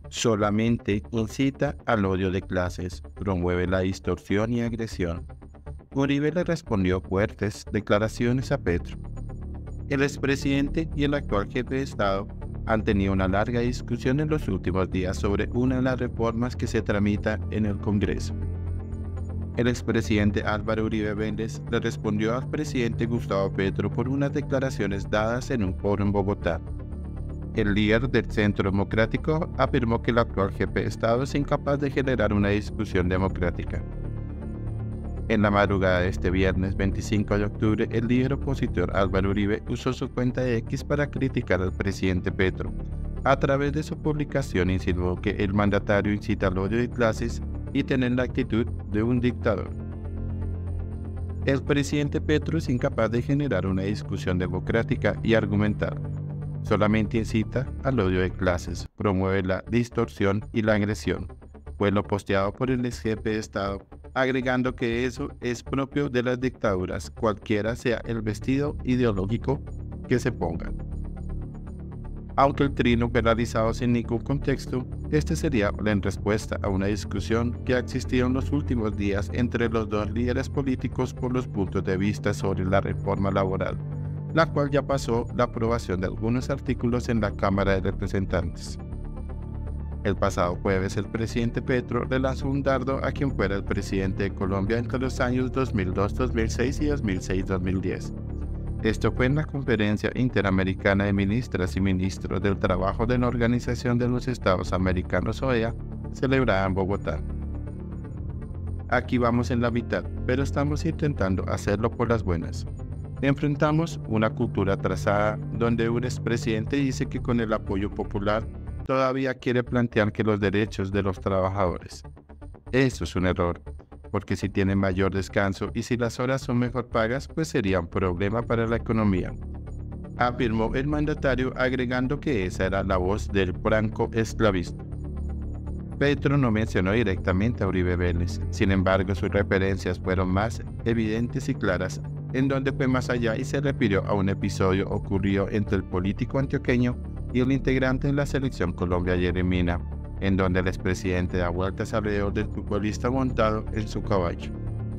Solamente incita al odio de clases, promueve la distorsión y agresión. Uribe le respondió fuertes declaraciones a Petro. El expresidente y el actual jefe de Estado han tenido una larga discusión en los últimos días sobre una de las reformas que se tramita en el Congreso. El expresidente Álvaro Uribe Vélez le respondió al presidente Gustavo Petro por unas declaraciones dadas en un foro en Bogotá. El líder del Centro Democrático afirmó que el actual jefe de Estado es incapaz de generar una discusión democrática. En la madrugada de este viernes 25 de octubre, el líder opositor Álvaro Uribe usó su cuenta de X para criticar al presidente Petro. A través de su publicación insinuó que el mandatario incita al odio de clases y tiene la actitud de un dictador. El presidente Petro es incapaz de generar una discusión democrática y argumentar. Solamente incita al odio de clases, promueve la distorsión y la agresión. Fue lo posteado por el ex jefe de Estado, agregando que eso es propio de las dictaduras, cualquiera sea el vestido ideológico que se ponga. Aunque el trino fue realizado sin ningún contexto, este sería en respuesta a una discusión que ha existido en los últimos días entre los dos líderes políticos por los puntos de vista sobre la reforma laboral, la cual ya pasó la aprobación de algunos artículos en la Cámara de Representantes. El pasado jueves, el presidente Petro le lanzó un dardo a quien fuera el presidente de Colombia entre los años 2002-2006 y 2006-2010. Esto fue en la Conferencia Interamericana de Ministras y Ministros del Trabajo de la Organización de los Estados Americanos OEA, celebrada en Bogotá. Aquí vamos en la mitad, pero estamos intentando hacerlo por las buenas. Enfrentamos una cultura atrasada donde un expresidente dice que con el apoyo popular todavía quiere plantear que los derechos de los trabajadores. Eso es un error, porque si tienen mayor descanso y si las horas son mejor pagas, pues sería un problema para la economía, afirmó el mandatario, agregando que esa era la voz del franco esclavista. Petro no mencionó directamente a Uribe Vélez, sin embargo sus referencias fueron más evidentes y claras, en donde fue más allá y se refirió a un episodio ocurrido entre el político antioqueño y el integrante de la selección Colombia Jeremina, en donde el expresidente da vueltas alrededor del futbolista montado en su caballo.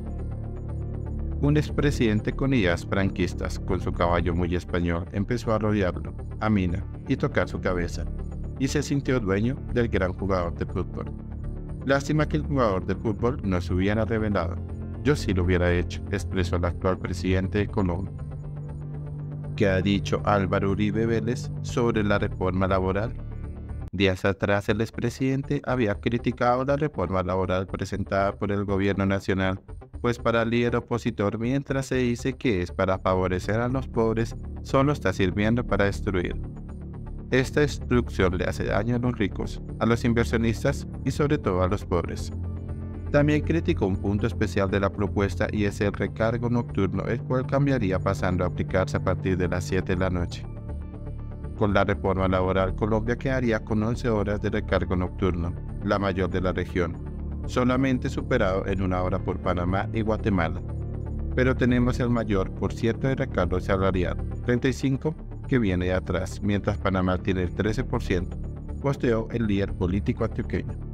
Un expresidente con ideas franquistas, con su caballo muy español, empezó a rodearlo, a Mina, y tocar su cabeza, y se sintió dueño del gran jugador de fútbol. Lástima que el jugador de fútbol no se hubiera revelado. Yo sí lo hubiera hecho, expresó el actual presidente de Colombia. ¿Qué ha dicho Álvaro Uribe Vélez sobre la reforma laboral? Días atrás el expresidente había criticado la reforma laboral presentada por el gobierno nacional, pues para el líder opositor, mientras se dice que es para favorecer a los pobres, solo está sirviendo para destruir. Esta destrucción le hace daño a los ricos, a los inversionistas y sobre todo a los pobres. También criticó un punto especial de la propuesta y es el recargo nocturno, el cual cambiaría pasando a aplicarse a partir de las 7 de la noche. Con la reforma laboral, Colombia quedaría con 11 horas de recargo nocturno, la mayor de la región, solamente superado en 1 hora por Panamá y Guatemala. Pero tenemos el mayor por ciento de recargo salarial, 35%, que viene de atrás, mientras Panamá tiene el 13%, posteó el líder político antioqueño.